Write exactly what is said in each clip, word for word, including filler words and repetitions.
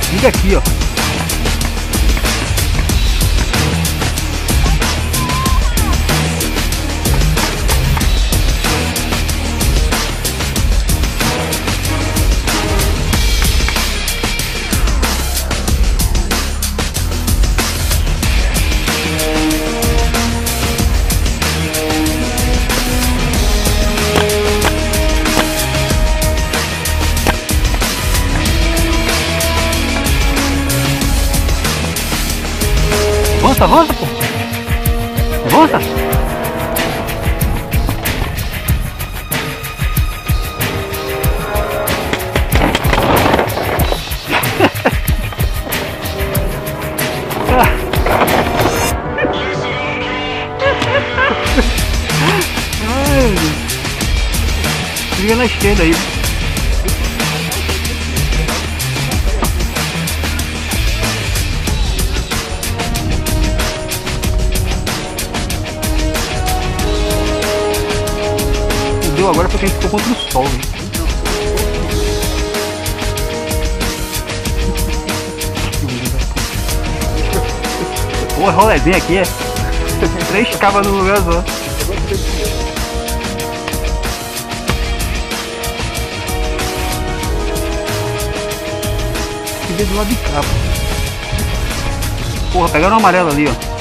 Liga aqui, ó. Avança, avança, pô. Avança. Ai, liga na esquerda aí. Agora porque a gente ficou contra o sol, hein? Pô, rolezinho aqui é três cabas no lugar só. Que veio do lado de cá. Porra, pegaram um amarelo ali, ó.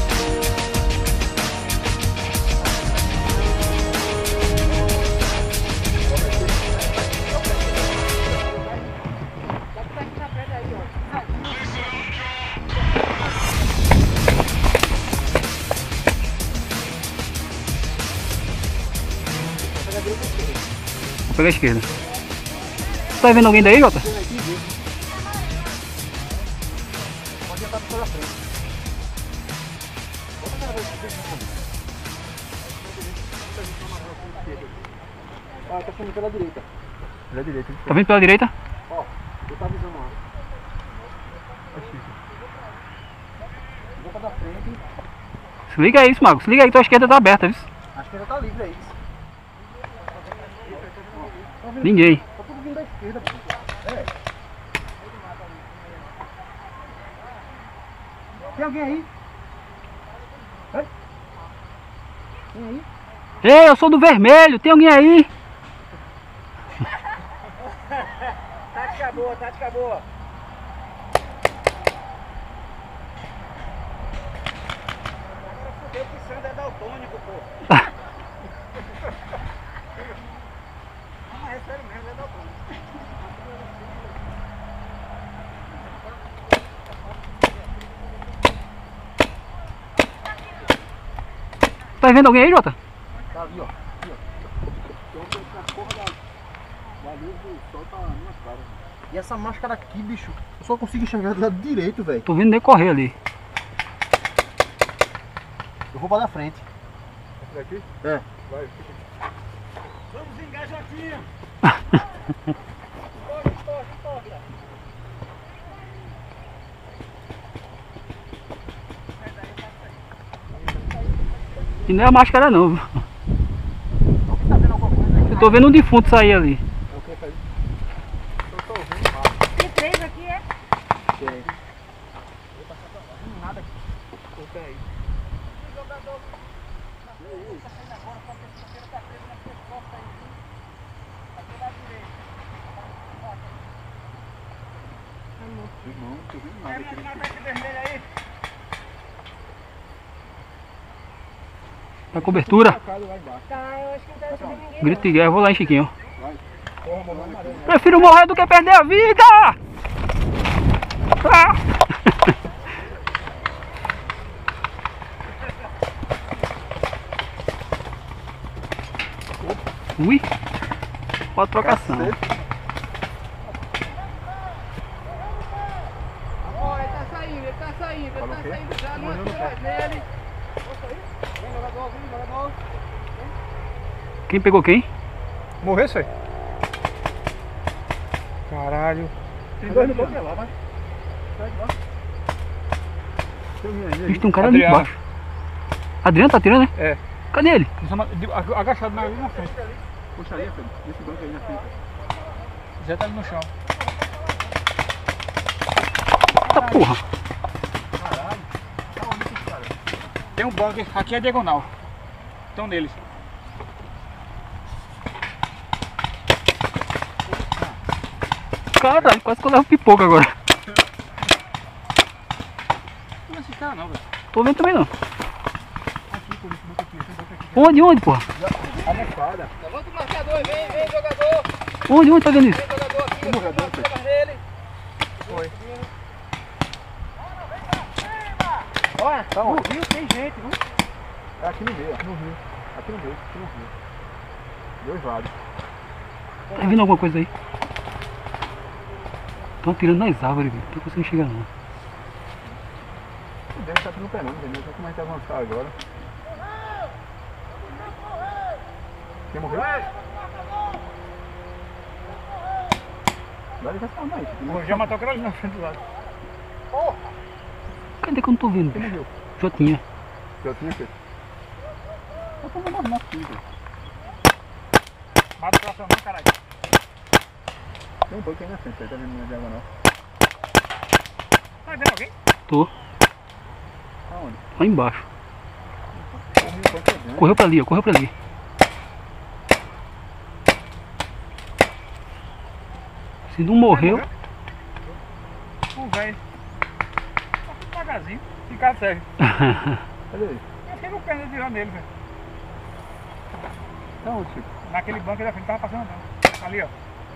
Vou pegar a esquerda. Tá vendo alguém daí, Jota? Pode entrar pela frente. Ah, tá vindo pela direita. Pela direita. Tá vindo pela direita? Ó, eu tá avisando lá. Volta da frente. Se liga aí, isso, Mago. Se liga aí, tua esquerda tá aberta, viu? A esquerda tá livre, é isso. Ninguém. Tá tudo vindo da esquerda, pô. É. Tem alguém aí? É? Tem aí? Ei, eu sou do vermelho, tem alguém aí? Tática boa, tática boa. Agora fudeu que o Sandro é daltônico, pô. Não, é sério mesmo, é daltônico. Tá vendo alguém aí, Jota? Tá ali, ó. Aqui, ó. Então, a porra da, da luz do sol tá na minha cara. E essa máscara aqui, bicho, eu só consigo enxergar do lado direito, velho. Tô vendo nem correr ali. Eu vou pra da frente. Esse daqui? É. Vai, fica. Vamos engajadinho. E não é a máscara não. Tá vendo alguma coisa aí? Eu tô vendo um defunto sair ali. O que é isso? Eu tô ouvindo mal. Tem três aqui, é? Tem. Vou passar pra lá. Não, nada aqui. O que é isso? Irmão, não tô vendo nada aqui. Tá cobertura. Tá, eu acho que não tá ajudando ninguém. Grito de guerra, vou lá em Chiquinho. Vai. Porra, morreu amarelo. Prefiro morrer do que perder a vida! Ah! Ui! Ó a trocação. Ó, ele tá saindo, ele tá saindo, ele tá saindo já, não atira nele. Vem, jogador, vem, jogador. Quem pegou quem? Morreu isso aí? Caralho. Tem dois no banco lá, vai. Sai de lá. Vixe, tem um cara ali Adriano. embaixo. Adriano tá atirando, né? É. Cadê ele? Agachado ali na frente. Puxa ali, filho. Esse banco aí na frente. Já tá ali no chão. porra. Tem um bunker, aqui é diagonal. Estão neles. Caralho, quase que eu levo pipoca agora. Não é esse cara não, velho. Tô vendo também não. Aqui, por isso, bunker aqui, tem bunker aqui. Onde, onde, porra? Almofada. Levanta o marcador, vem, vem, jogador. Onde, onde tá vendo isso? Vem, jogador aqui. Morreu Vai dentro. pegar nele. Foi. Olha, Tá no onde? rio tem gente, viu? É aqui no meio, no rio. Aqui no meio, aqui no rio. Dois lados. Tá vendo alguma coisa aí? Estão atirando nas árvores, velho. Não tô conseguindo chegar não. O dele tá aqui no pé não, entendeu? Só como a gente avançar agora. Quem morreu? Vai já salvar aí. Morreu, já matou aquela ali na frente do lado. Cadê que eu não tô vendo? Quem bicho? morreu? Jotinha. Já tinha feito. Eu tô mandando uma filha. Mata o coração não, caralho. Tem um pouco aí na frente, aí tá vendo na diagonal. Tá vendo alguém? Tô. Aonde? Lá embaixo. Correu quanto é grande. Correu pra ali, ó. Correu pra ali. Se não morreu... Um velho. Tá tudo devagarzinho. Ficar sério. Cadê ele? Eu fiquei com o pé tirando nele, velho. Tá onde, Chico? Naquele banco aí da frente, tava passando não. Ali, ó.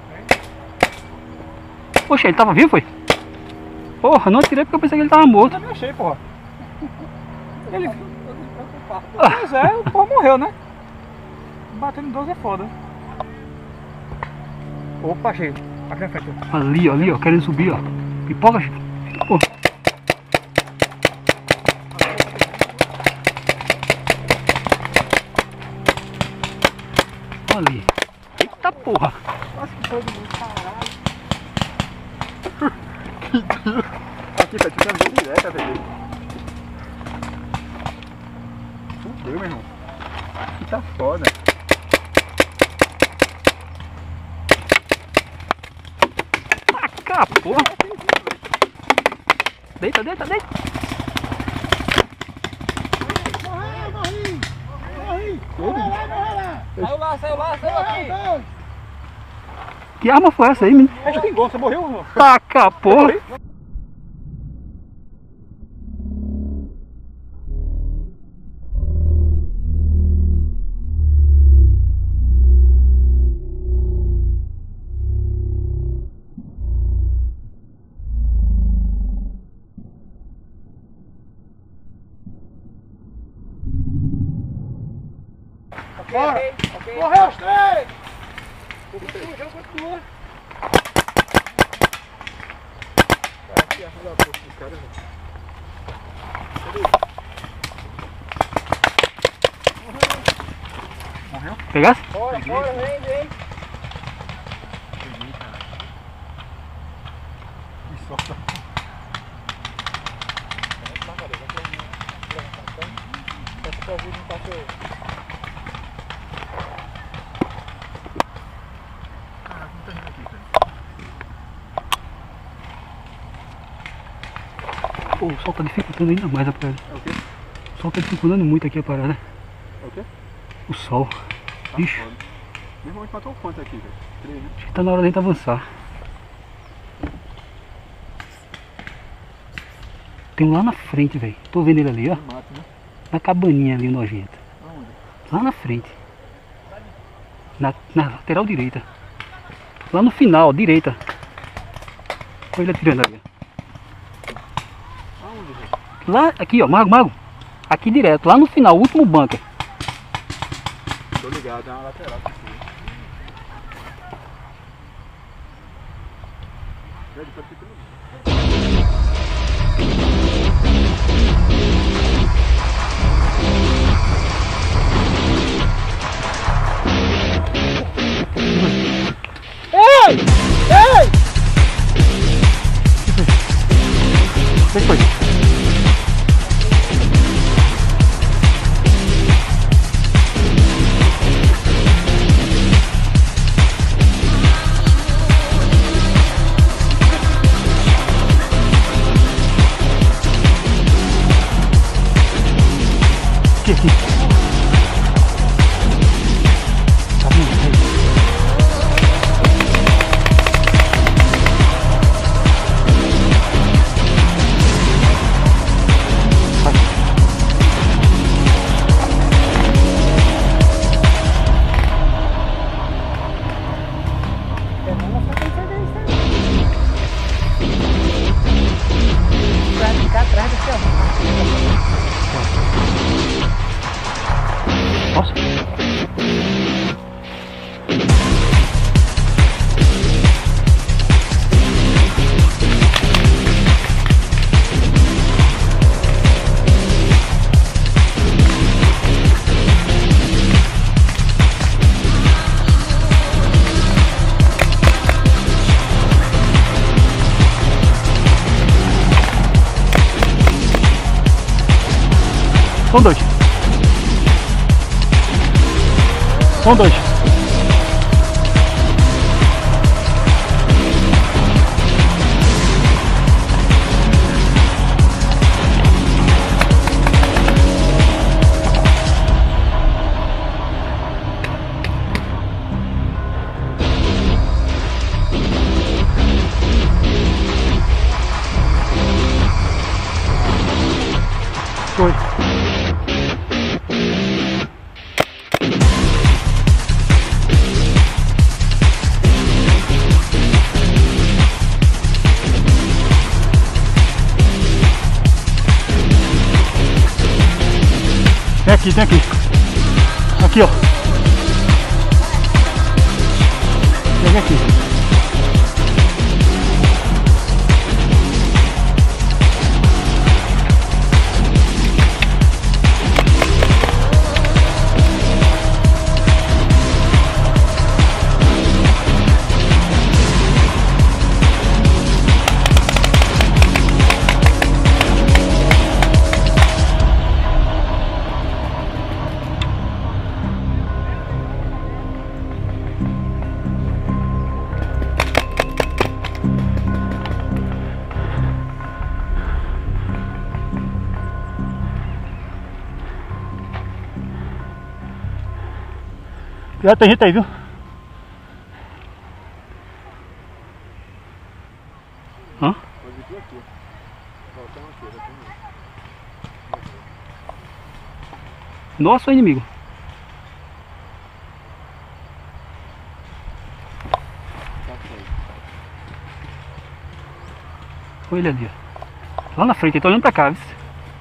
Poxa, ele tava vivo, foi? Porra, não atirei porque eu pensei que ele tava morto. Eu também achei, porra. Ele... Ah. Pois é, o porra morreu, né? Batendo em doze é foda. Opa, achei. Aqui na frente. Ali, ó, ali, ó, querendo subir, ó. Pipoca, Chico. Pô. Olha ali. Eita porra. Nossa, que foi do mundo, caralho. Aqui, tá tirando direto, velho. Fudeu, meu irmão. Aqui tá foda. Taca, porra. Deita, deita, deita. Morri, morri! Morri! Ele? Saiu lá, saiu lá, saiu aqui. Que arma foi essa aí, menino? É espingarda, você morreu, irmão? Taca, porra. Bora. Ok. Morreu os três! O jogo continua. Aqui, a da porra dos caras, velho. Morreu? Pegasse? Bora, bora, vem, vem. Peguei, cara. Que sorte. Essa Covid não passou. Caraca, muita gente aqui, velho. Pô, o sol tá dificultando ainda mais a parada. É o quê? O sol tá dificultando muito aqui a parada. É o quê? O sol. Tá Bicho, foda. Meu irmão, a gente matou quanto aqui, velho? Três, né? acho que tá na hora da gente avançar. Tem um lá na frente, velho. Tô vendo ele ali, ó. No mato, né? Na cabaninha ali, nojento. Aonde? Lá na frente. Na, na lateral direita. Lá no final, direita. Olha ele atirando ali. Aonde, velho? Lá, aqui ó, Mago, Mago. Aqui direto, lá no final, o último bunker. Tô ligado, é uma lateral aqui. Velho, depois fica no... Ei! Ei! O que foi? aqui. Tá vendo? Aí. Pra ficar atrás desse avô. Nossa. São dois. São dois. Foi. Tem aqui, tem aqui. Aqui, ó. Tem aqui. Já tem gente aí, viu? Hã? Pode vir aqui. Falta uma aqui, já tem um. Nosso inimigo. Olha ele ali, ó. Lá na frente, ele tá olhando pra cá, viu?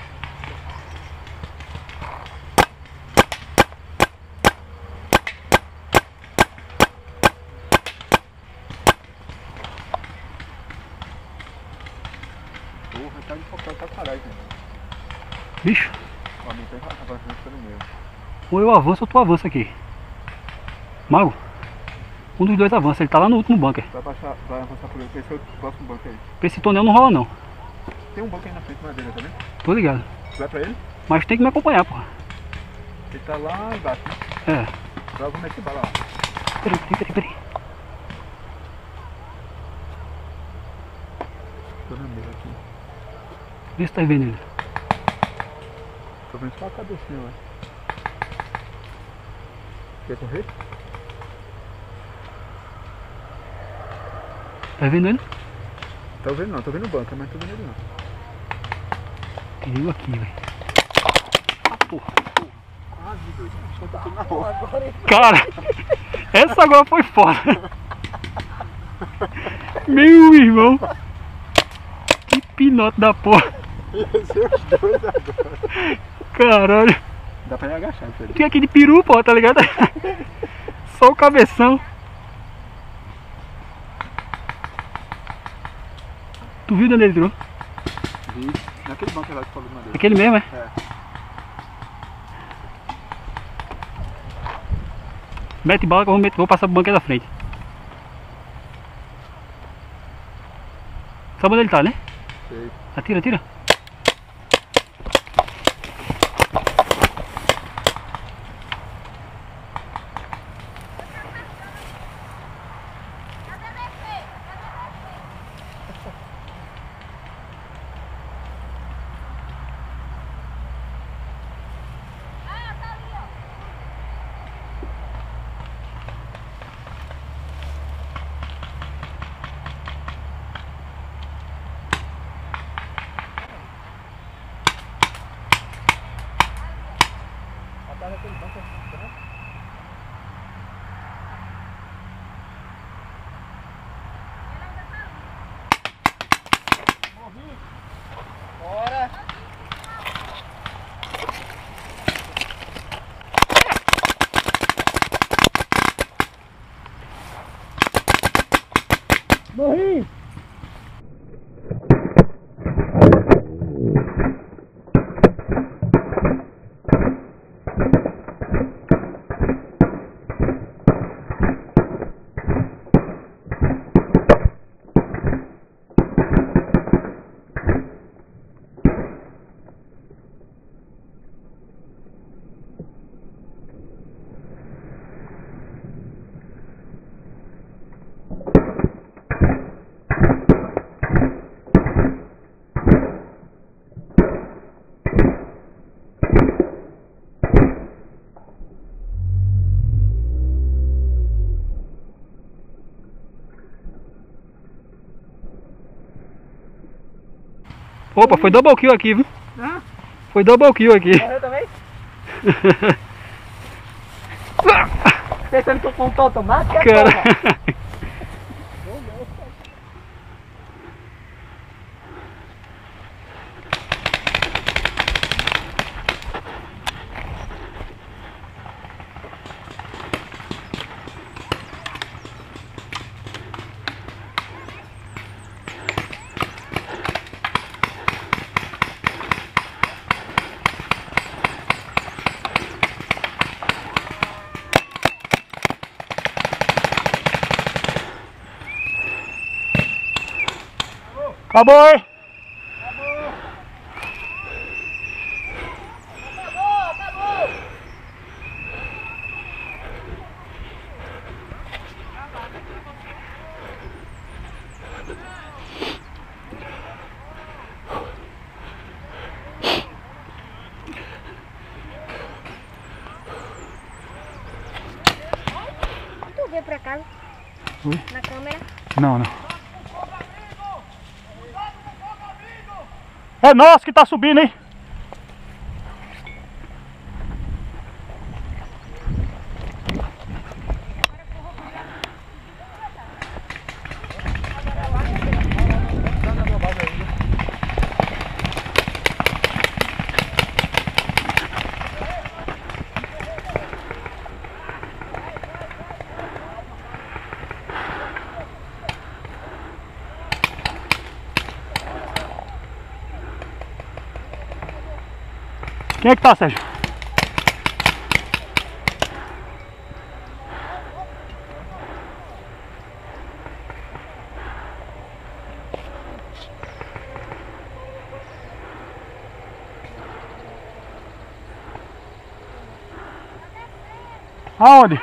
Porra, tá de focar pra caralho, né? Bicho, Ó, não tem avançando pelo meio. ou eu avanço ou tu avança aqui. Mago, um dos dois avança, ele tá lá no último bunker. Vai, baixar, vai avançar por ele, esse é o próximo banco aí. Pra esse túnel não rola não. Tem um banco aí na frente na dele, tá vendo? Tô ligado. Vai pra ele? Mas tem que me acompanhar, porra. Ele tá lá embaixo, né? É. Vai, vamos meter bala lá. Peraí, peraí, peraí, peraí. Tô na mesa aqui. Vê se tá vendo ele. Tô vendo só a cabecinha lá. Quer correr? Tá vendo ele? Tô vendo não, tô vendo o banco, mas tô vendo ele não. Perigo aqui, velho. Ah, porra. Quase, dois. Tá tudo na rua. Agora Cara, essa agora foi foda. Meu irmão. Que pinote da porra. ia ser os dois agora. Caralho. Dá pra ir agachar isso ali. Tinha aqui de peru, pô, tá ligado? Só o cabeção. Tu viu de onde ele tirou? Vi. Naquele banco lá que falou de madeira. Aquele mesmo, é? É. Mete bala que eu vou, meter, vou passar pro banquete da frente. Sabe onde ele tá, né? Sei. Atira, atira. Opa, foi double kill aqui, viu? Hã? Foi double kill aqui. Morreu também? Pensando que eu ponto automático, é Cara. porra. Acabou, hein? Tu veio pra casa? Oi? Na câmera? Não, não. É nosso que tá subindo, hein? Quem é que tá, Sérgio? Aonde?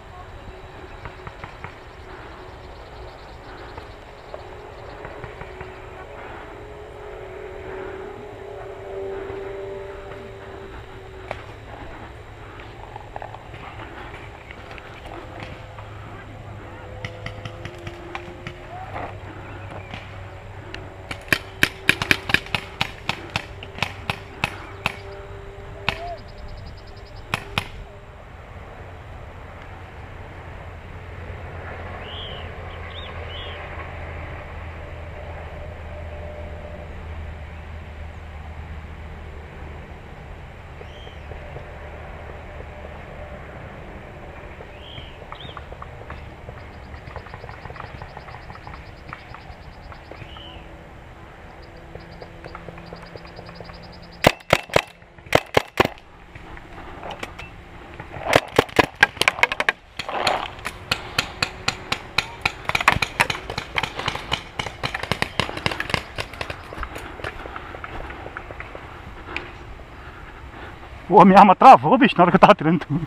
Pô, minha arma travou, bicho, na hora que eu tava tirando tudo.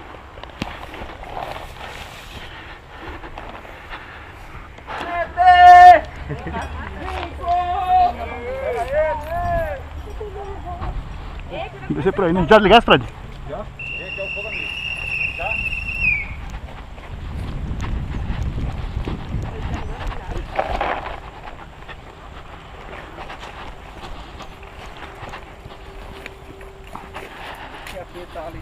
Descer por aí, né? Já ligasse, Fred? Já? Vem aqui, é o fogo amigo. Já? Aqui tá ali.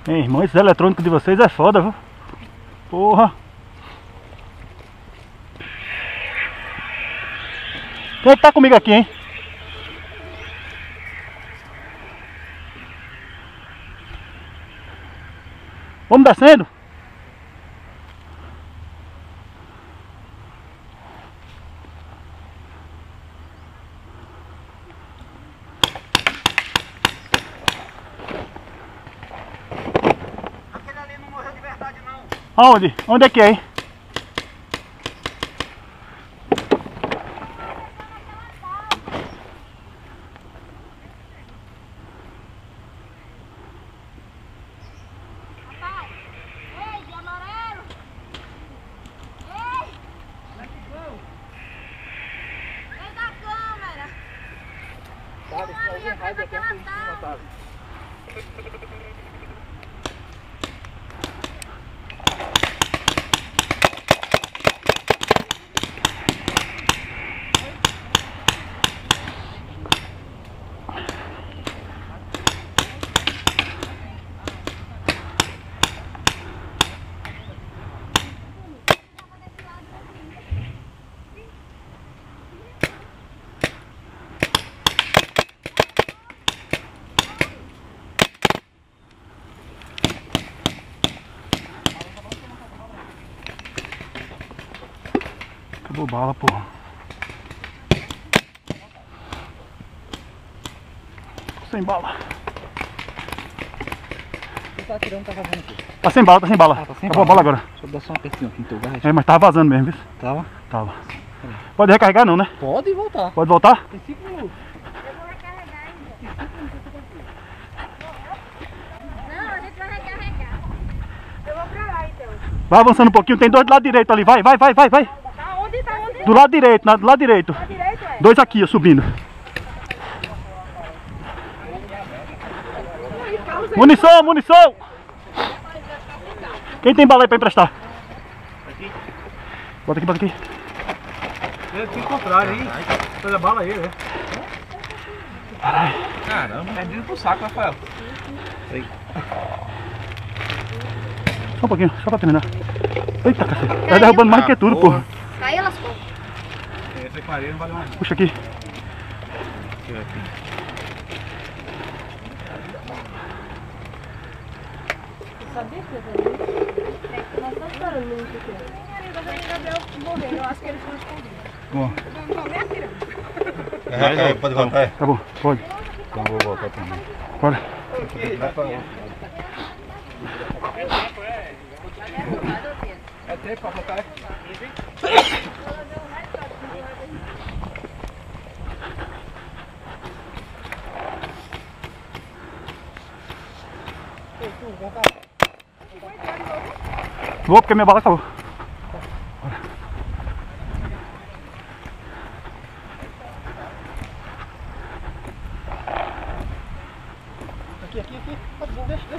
Ei, irmão, esses eletrônicos de vocês é foda, viu? Porra. Quem é que tá comigo aqui, hein? Vamos descendo? Aquele ali não morreu de verdade não. Aonde? Onde é que é, hein? Ei, de amarelo! Ei! Vem da câmera! Sabe, Uma linha atrás daquela tábua. Acabou bala, porra. Sem bala. Você tá atirando, tá fazendo o quê? Tá sem bala, tá sem bala. Ah, tá sem Acabou bala. a bala agora. Deixa eu dar só uma pesquinha aqui no teu garra. É, mas tava vazando mesmo, viu? Tava? Tava. Pode recarregar não, né? Pode voltar. Pode voltar? Tem cinco minutos. Eu vou recarregar ainda. Não, a gente vai recarregar. Eu vou pra lá então. Vai avançando um pouquinho, tem dois do lado direito ali. Vai, vai, vai, vai, vai. Tá onde? Tá onde? Do lado direito, na- do lado direito. Tá direito, é? Dois aqui, ó, subindo. Munição, munição! Quem tem bala aí pra emprestar? Bota aqui, bota aqui. Ele tem contrário aí. Faz a bala aí, né? Caramba, perdido pro saco, Rafael. Só um pouquinho, só pra terminar. Eita, cacete. Tá derrubando mais do que tudo, porra. Caiu, lascou. Esse aqui não vale mais. Puxa aqui. Sabia que eu é, nós estamos parando muito aqui. O Gabriel morreu, eu acho que eles foram escondidos. Bom, Eu não tô nem atirando. É, é, pode voltar? tá bom, pode. Então vou voltar também. Bora. É tempo pra botar. Vou porque minha bala acabou. Aqui, aqui, aqui. Deixa, deixa.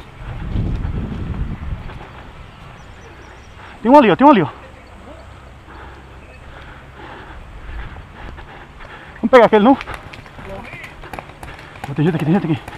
Tem um ali, ó, tem um ali, ó. Vamos pegar aquele, não? Não. Tem gente aqui, tem gente aqui.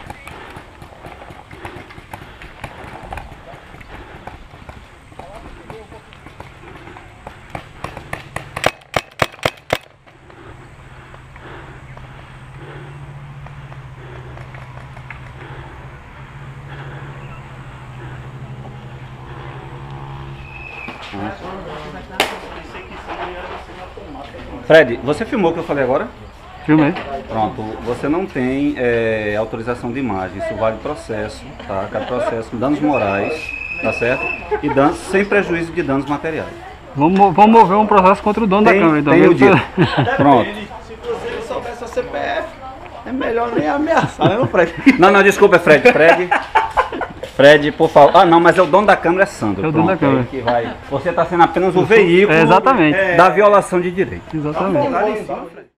Fred, você filmou o que eu falei agora? Filma aí. Pronto, você não tem é, autorização de imagem, isso vale processo, tá? Cada processo com danos morais, tá certo? E danos sem prejuízo de danos materiais. Vamos, mo- vamos mover um processo contra o dono Tem, da câmera, então. tem o Ele- dia. Pronto. Se você soubesse a C P F, é melhor nem ameaçar, né, Fred? Não, não, desculpa, é Fred. Fred, Fred, por favor. Ah, não, mas é o dono da câmera, é Sandro. É o dono da Pronto, câmera. aí que vai. Você está sendo apenas o veículo É, exatamente. da violação de direito. Exatamente. Lá em cima, Fred.